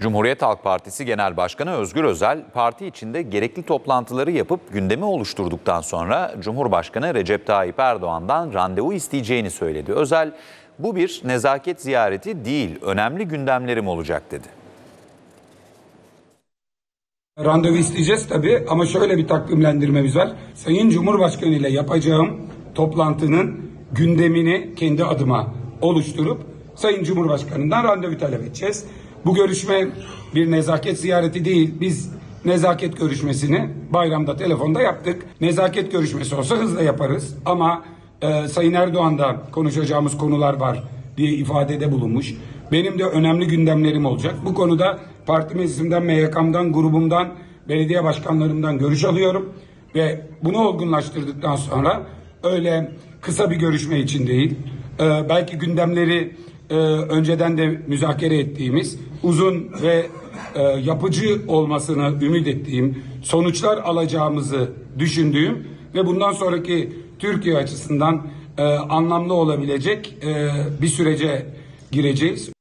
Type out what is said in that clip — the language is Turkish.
Cumhuriyet Halk Partisi Genel Başkanı Özgür Özel, parti içinde gerekli toplantıları yapıp gündemi oluşturduktan sonra Cumhurbaşkanı Recep Tayyip Erdoğan'dan randevu isteyeceğini söyledi. Özel, bu bir nezaket ziyareti değil, önemli gündemlerim olacak dedi. Randevu isteyeceğiz tabii ama şöyle bir takvimlendirmemiz var. Sayın Cumhurbaşkanı ile yapacağım toplantının gündemini kendi adıma oluşturup Sayın Cumhurbaşkanı'ndan randevu talep edeceğiz. Bu görüşme bir nezaket ziyareti değil. Biz nezaket görüşmesini bayramda telefonda yaptık. Nezaket görüşmesi olsa hızla yaparız ama Sayın Erdoğan da konuşacağımız konular var diye ifadede bulunmuş. Benim de önemli gündemlerim olacak. Bu konuda parti meclisimden, MYK'mdan, grubumdan, belediye başkanlarımdan görüş alıyorum. Ve bunu olgunlaştırdıktan sonra öyle kısa bir görüşme için değil, belki gündemleri önceden de müzakere ettiğimiz, uzun ve yapıcı olmasını ümit ettiğim, sonuçlar alacağımızı düşündüğüm ve bundan sonraki Türkiye açısından anlamlı olabilecek bir sürece gireceğiz.